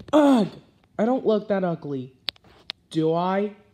Ugh! I don't look that ugly. Do I?